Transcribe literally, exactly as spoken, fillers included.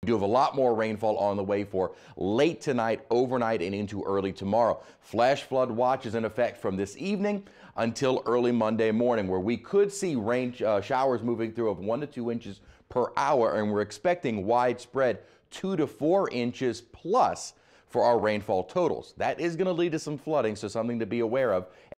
do have a lot more rainfall on the way for late tonight, overnight, and into early tomorrow. Flash flood watch is in effect from this evening until early Monday morning, where we could see rain uh, showers moving through of one to two inches per hour, and we're expecting widespread two to four inches plus for our rainfall totals. That is going to lead to some flooding, so something to be aware of.